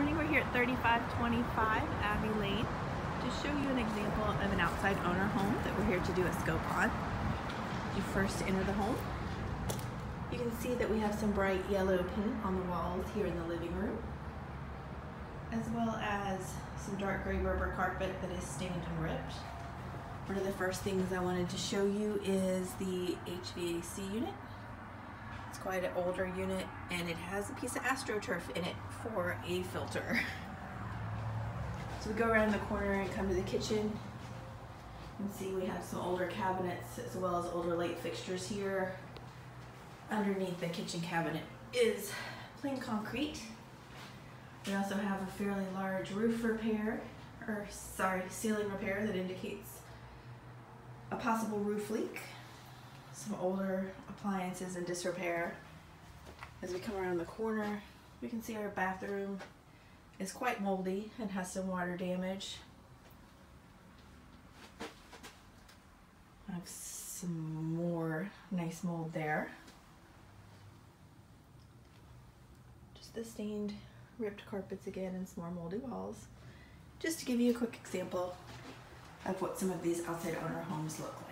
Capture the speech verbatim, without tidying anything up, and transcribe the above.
morning. We're here at thirty-five twenty-five Abbey Lane to show you an example of an outside owner home that we're here to do a scope on. You first enter the home. You can see that we have some bright yellow paint on the walls here in the living room, as well as some dark gray Berber carpet that is stained and ripped. One of the first things I wanted to show you is the H V A C unit. It's quite an older unit and it has a piece of AstroTurf in it for a filter. So we go around the corner and come to the kitchen. You can see we have some older cabinets as well as older light fixtures here. Underneath the kitchen cabinet is plain concrete. We also have a fairly large roof repair, or sorry, ceiling repair that indicates a possible roof leak. Some older appliances in disrepair. As we come around the corner, we can see our bathroom is quite moldy and has some water damage. I have some more nice mold there. Just the stained, ripped carpets again and some more moldy walls. Just to give you a quick example of what some of these outside owner homes look like.